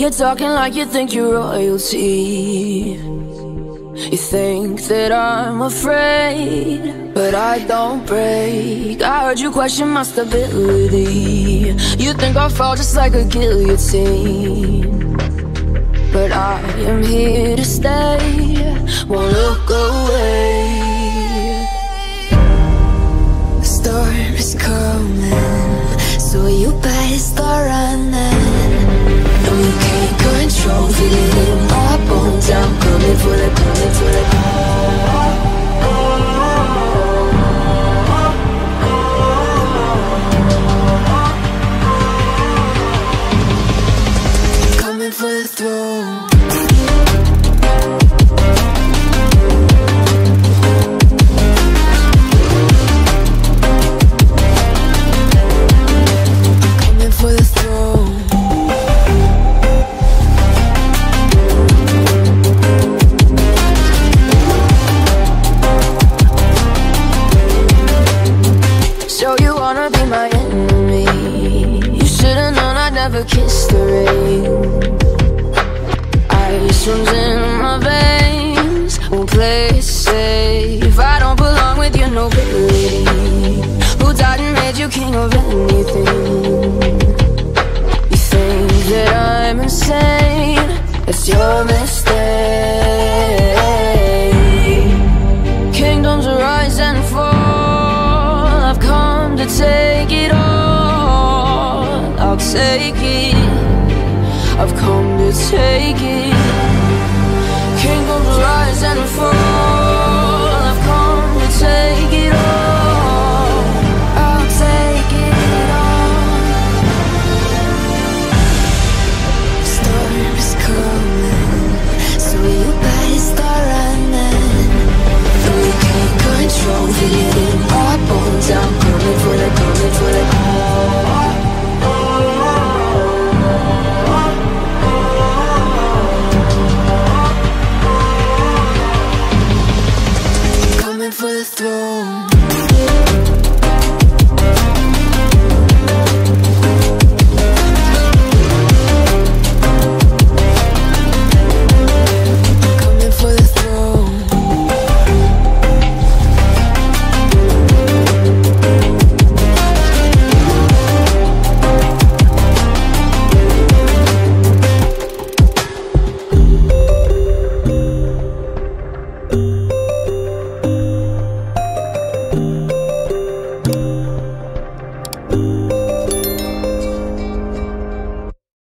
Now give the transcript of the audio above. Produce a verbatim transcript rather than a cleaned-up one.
You're talking like you think you're royalty. You think that I'm afraid, but I don't break. I heard you question my stability. You think I'll fall just like a guillotine, but I am here to stay, won't look away. The storm is coming, so you better start running. No, you can't control, feel it in my bones. I'm coming for the, coming for the coming for the throne. Kiss the rain. Ice runs in my veins, won't play it safe. I don't belong with your nobility. Who died and made you king of anything? You think that I'm insane? That's your mistake. Kingdoms rise and fall, I've come to take it all. I'll take it, I've come to take it.